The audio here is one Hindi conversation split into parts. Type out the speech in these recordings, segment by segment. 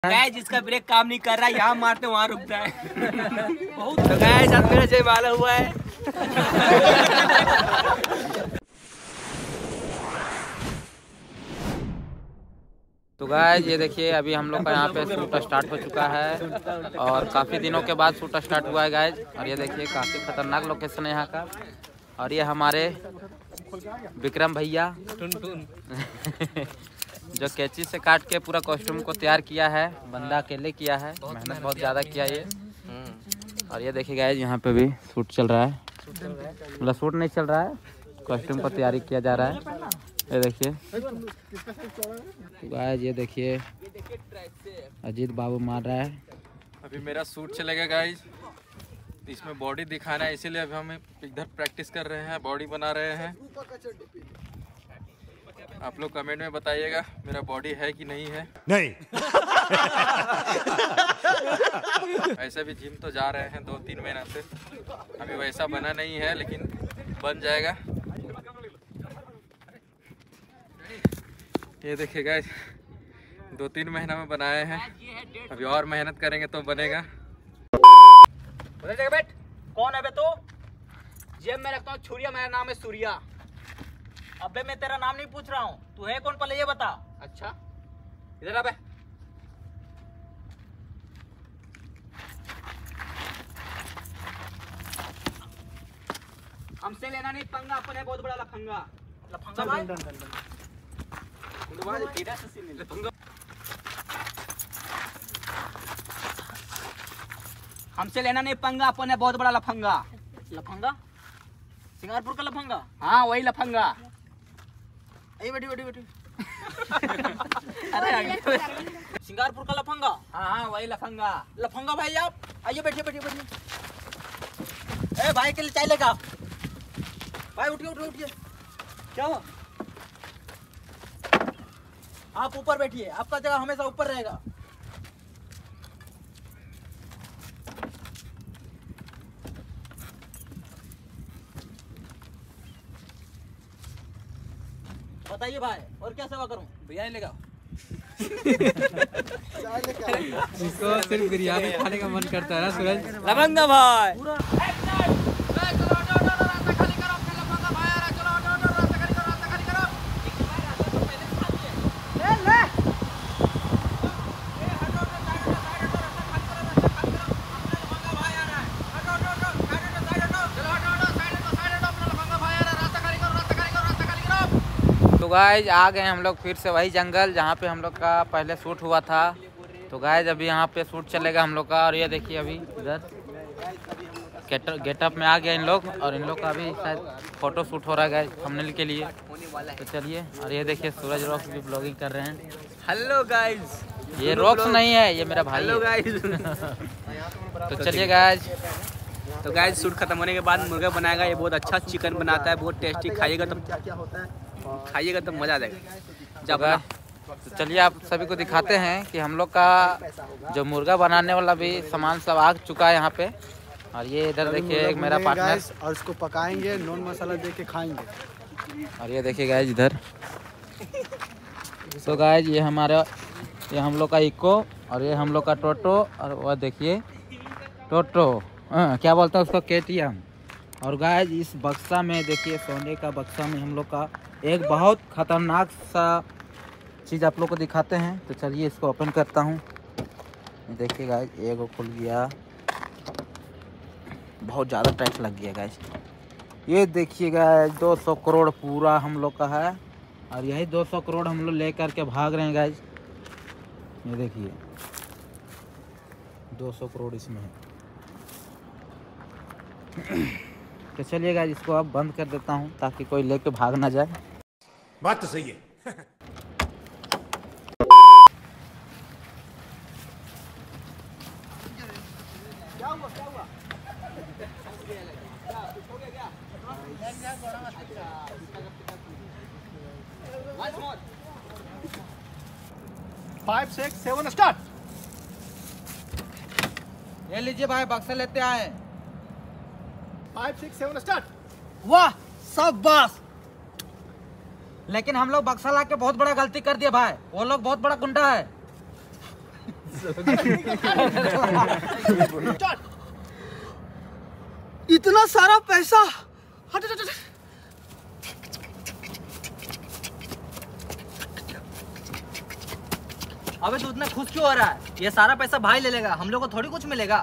गाइस जिसका ब्रेक काम नहीं कर रहा है यहाँ मारते वहाँ रुकता है। बहुत तो गाइस आज मेरा जय माला हुआ है। तो गाइस ये देखिए अभी हम लोग का यहाँ पे शूट स्टार्ट हो चुका है और काफ़ी दिनों के बाद शूट स्टार्ट हुआ है गाइस। और ये देखिए काफ़ी खतरनाक लोकेशन है यहाँ का। और ये हमारे विक्रम भैया जो कैंची से काट के पूरा कॉस्ट्यूम को तैयार किया है, बंदा अकेले किया है, मेहनत बहुत ज़्यादा किया ये। और ये देखिए गाइस यहाँ पे भी शूट चल रहा है, मतलब शूट नहीं चल रहा है, कॉस्ट्यूम को तैयारी किया जा रहा है। ये देखिए गाइस, ये देखिए अजीत बाबू मार रहा है। अभी मेरा शूट चलेगा गाइस, इसमें बॉडी दिखाना है, इसीलिए अभी हम इधर प्रैक्टिस कर रहे हैं, बॉडी बना रहे हैं। आप लोग कमेंट में बताइएगा मेरा बॉडी है कि नहीं है। नहीं ऐसे भी जिम तो जा रहे हैं 2-3 महीना से, अभी वैसा बना नहीं है लेकिन बन जाएगा। ये देखिए गाइस 2-3 महीना में बनाए हैं, अभी और मेहनत करेंगे तो बनेगा। बैठ, कौन है बे तू? जेब में रखता हूँ छुरिया, मेरा नाम है सूर्या। अबे मैं तेरा नाम नहीं पूछ रहा हूँ, तू है कौन पहले ये बता। अच्छा इधर आ बे। हमसे लेना नहीं पंगा, अपन है बहुत बड़ा लफंगा। लफंगा भाई हमसे लेना नहीं पंगा, अपन है बहुत बड़ा लफंगा। लफंगा सिंगारपुर का लफंगा? हाँ वही लफंगा। अरे बैठी बैठी बैठी। अरे सिंगारपुर का लफंगा? हाँ हाँ वही लफंगा। लफंगा भाई आप आइए, बैठिए बैठिए बैठिए। ए भाई के लिए चाय लेगा भाई, उठिए उठिए उठिए। क्या हुआ? आप ऊपर बैठिए, आपका जगह हमेशा ऊपर रहेगा। बताइए भाई और क्या सेवा करूं? बिरयानी लेगा। इसको सिर्फ बिरयानी खाने का मन करता है ना सूरज। लफंगा भाई तो गाइज आ गए हम लोग फिर से वही जंगल जहाँ पे हम लोग का पहले शूट हुआ था। तो गाइज अभी यहाँ पे शूट चलेगा हम लोग का। और ये देखिए अभी इधर गेटअप में आ गया इन लोग, और इन लोग का अभी शायद फोटो शूट हो रहा है गाइज थंबनेल के लिए। तो चलिए, और ये देखिए सूरज रॉक्स भी ब्लॉगिंग कर रहे हैं। हेलो गाइस, ये रॉक्स नहीं है, ये मेरा भाई है। तो चलिए गाइज। तो गाइस शूट खत्म होने के बाद मुर्गा बनाएगा, ये बहुत अच्छा चिकन बनाता है, बहुत टेस्टी। खाइएगा तो खाइएगा तो मजा आ जाएगा। जब तो चलिए आप सभी को दिखाते हैं कि हम लोग का जो मुर्गा बनाने वाला भी सामान सब आ चुका है यहाँ पे। और ये इधर देखिए एक मेरा पार्टनर, और इसको पकाएंगे, नॉन मसाला दे के खाएंगे। और ये देखिए गाइज इधर। तो गाइज ये हमारा, ये हम लोग का इको, और ये हम लोग का टोटो, और वह देखिए टोटो, क्या बोलते हैं उसको, KTM। और गाइज इस बक्सा में देखिए, सोने का बक्सा में हम लोग का एक बहुत खतरनाक सा चीज़ आप लोग को दिखाते हैं। तो चलिए इसको ओपन करता हूँ। देखिए गाइज एक खुल गया, बहुत ज़्यादा टाइट लग गया गाइज। ये देखिए गाइज 200 करोड़ पूरा हम लोग का है, और यही 200 करोड़ हम लोग ले करके भाग रहे हैं गाइज। ये देखिए 200 करोड़ इसमें है। तो चलिए गाइज इसको अब बंद कर देता हूँ ताकि कोई लेके भाग ना जाए। बात तो सही है। क्या हुआ क्या हुआ? 5, 6, 7 स्टार्ट। ये लीजिए भाई, बक्सा लेते आए। 5, 6, 7 स्टार्ट। वाह सब बस। लेकिन हम लोग बक्सा ला के बहुत बड़ा गलती कर दिया भाई, वो लोग बहुत बड़ा गुंडा है। इतना सारा पैसा। हट हट हट। अबे तू इतना खुश क्यों हो रहा है? ये सारा पैसा भाई ले लेगा, हम लोग को थोड़ी कुछ मिलेगा।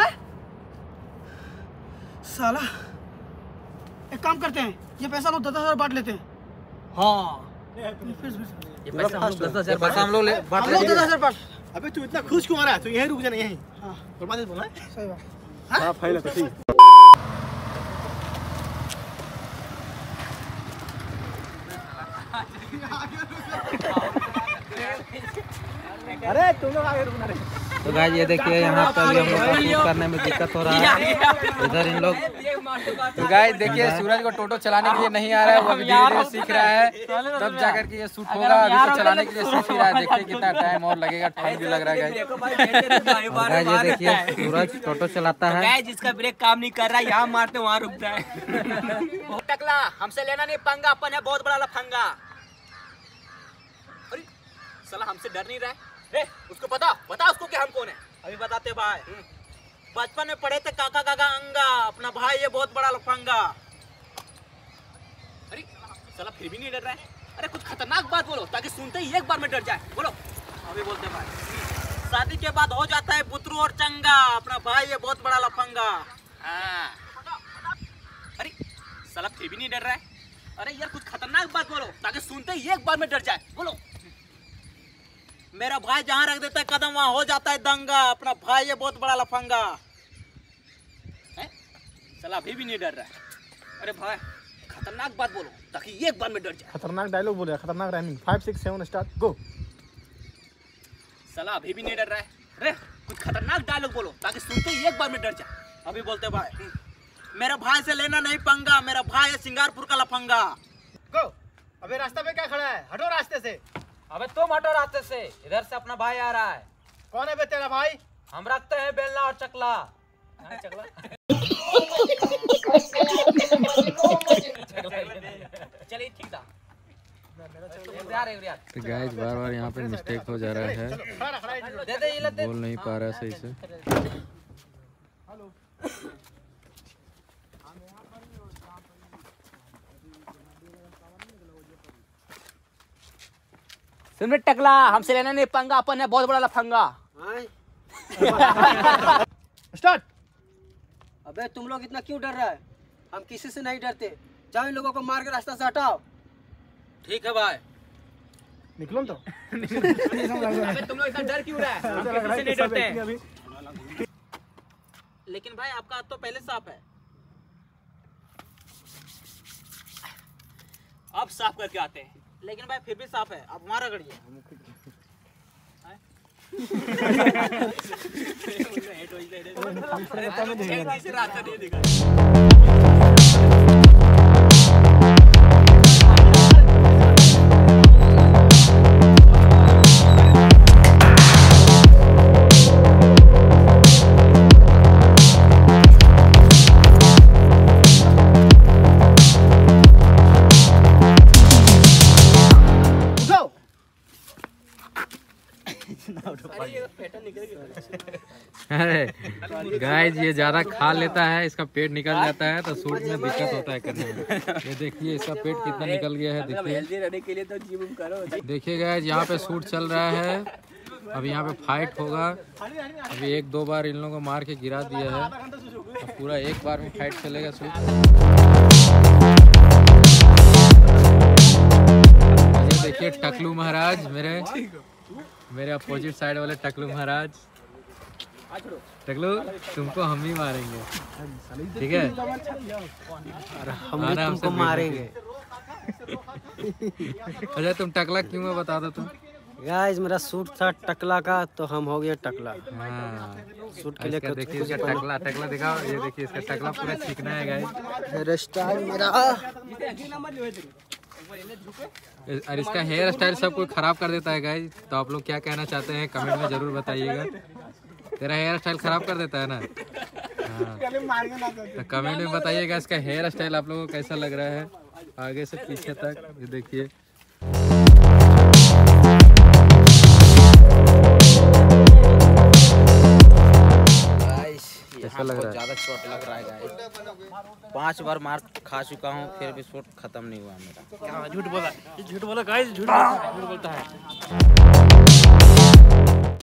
साला एक काम करते हैं, ये पैसा लोग 10,000 बांट लेते हैं। हाँ ये पैसा हम लोग 10,000 पैसा हम लोग बांट हम लोग लेंगे। 10,000 बांट। अबे तू इतना खुश क्यों आ रहा है? तू यहीं रुक जा ना, यहीं। हाँ और बात बोलना है। सही बात। हाँ फाइल है तो ठीक। अरे तुम लोग आगे रुकना रे। तो गाइस ये देखिए यहाँ पे अभी हम लोग को शूट करने में दिक्कत हो रहा है। इधर इन लोग तो गाइस देखिए सूरज को टोटो चलाने के लिए नहीं आ रहा है, वो अभी धीरे-धीरे सीख रहा है, तब जाकर के ये शूट होगा। अभी तो चलाने के लिए सीख ही रहा है, देखिए कितना टाइम और लगेगा, ठंड भी लग रहा है गाइस। और गाइस ये देखिए सूरज टोटो चलाता है। जिसका ब्रेक काम नहीं कर रहा है, यहाँ मारते वहाँ रुकता है। टकला हमसे लेना नहीं पंगा, अपन है बहुत बड़ा लफंगा। अरे साला हमसे डर नहीं रहा है। उसको बता उसको कि हम कौन है। अभी बताते भाई। बचपन में पढ़े थे काका काका अंगा, अपना भाई ये बहुत बड़ा लफंगा। अरे साला फिर भी नहीं डर रहा है। अरे कुछ खतरनाक बात बोलो ताकि सुनते ही एक बार में डर जाए। बोलो। अभी बोलते भाई। शादी के बाद हो जाता है बुतरू और चंगा, अपना भाई ये बहुत बड़ा लफंगा। हाँ। अरे साला फिर भी नहीं डर रहा है। अरे यार कुछ खतरनाक बात बोलो ताकि सुनते ही एक बार में डर जाए। बोलो। मेरा भाई जहाँ रख देता है कदम वहाँ हो जाता है दंगा, अपना भाई ये बहुत बड़ा लफंगा है। साला अभी भी नहीं डर रहा है। अरे भाई खतरनाक बात बोलो ताकि एक बार में डर जाए। खतरनाक डायलॉग बोले, खतरनाक राइमिंग। 5 6 7 स्टार्ट गो। साला अभी भी नहीं डर रहा है। अरे कुछ खतरनाक डायलॉग बोलो ताकि सुनते ही एक बार में डर जाए। अभी बोलते भाई। मेरा भाई से लेना नहीं पंगा, मेरा भाई है सिंगारपुर का लफंगा। गो। अबे रास्ता पे क्या खड़ा है? हटो रास्ते से। अबे तुम हटो रास्ते से, इधर से अपना भाई आ रहा है। कौन है बे तेरा भाई? हम रखते हैं बेलना और चकला। चकला चलिए ठीक था। तो गाइस बार-बार यहाँ पे मिस्टेक हो जा रहा है, बोल नहीं पा रहा है सही से। सुन टकला हमसे लेना नहीं पंगा, अपन है बहुत बड़ा लफंगा। स्टार्ट। अबे तुम लोग इतना क्यों डर रहा है? हम किसी से नहीं डरते। जाओ इन लोगों को मार के रास्ता से हटाओ। ठीक है भाई। निकलो तो। अबे तुम लोग इतना डर क्यों रहा है? हम किसी से नहीं डरते हैं। लेकिन भाई आपका हाथ तो पहले साफ है। अब साफ करके आते हैं। लेकिन भाई फिर भी साफ है, अब हमारा गड़िए। रास्ता नहीं दिखा। अरे गाइस ये ज्यादा खा लेता है, इसका पेट निकल जाता है तो शूट में दिक्कत होता है करने में। ये देखिए इसका पेट कितना निकल गया है। देखिए गाइस यहाँ पे शूट चल रहा है, अब यहाँ पे फाइट होगा। अभी 1-2 बार इन लोगों को मार के गिरा दिया है, अब पूरा एक बार में फाइट चलेगा शूट। ये देखिए टकलू महाराज, मेरे अपोजिट साइड वाले टकलू महाराज। टकलू तुमको हम ही मारेंगे, ठीक है? हम भी तुमको मारेंगे। अच्छा तुम टकला क्यों है बता दो तुम। गाइस मेरा सूट था टकला का तो हम हो गए टकला। हाँ सूट के लिए देखिए इसका टकला दिखाओ। ये देखिए इसका टकला पूरा चिकना है गाइस। हेयर स्टाइल मेरा। और इसका हेयर स्टाइल सब कोई खराब कर देता है गाइस। तो आप लोग क्या कहना चाहते हैं कमेंट में जरूर बताइएगा। तेरा हेयर स्टाइल खराब कर देता है ना? हाँ तो कमेंट में बताइएगा इसका हेयर स्टाइल आप लोगों को कैसा लग रहा है आगे से पीछे तक। ये देखिए पे लग बहुत रहा है। ज्यादा चोट लग रहा है गाइस। 5 बार मार खा चुका हूँ, फिर भी चोट खत्म नहीं हुआ मेरा। झूठ बोला गाइस, झूठ बोलता है।